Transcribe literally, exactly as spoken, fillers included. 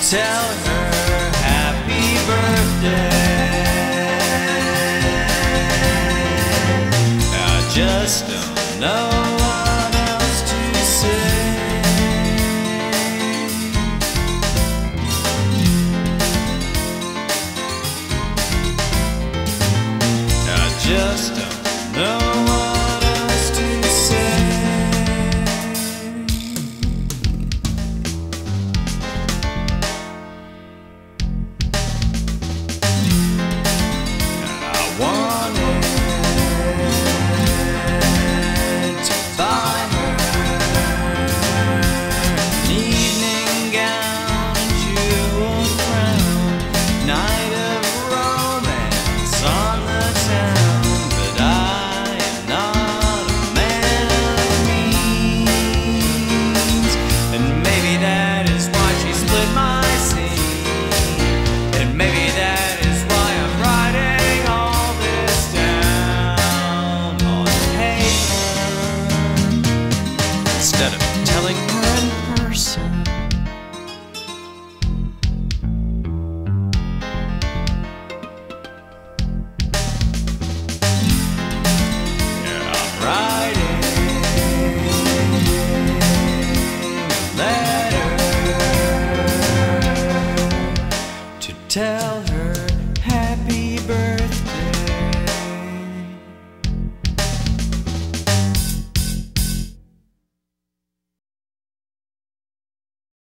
tell her happy birthday. I just don't know what else to say. I just don't know what else to say. I wanted to buy her an evening gown and jeweled crown, night of romance on the town. But I am not a man of means, and maybe that is why she split my scene, and maybe that is why I'm writing all this down on paper instead of telling her in person. Yeah, I'm writing a letter to tell her happy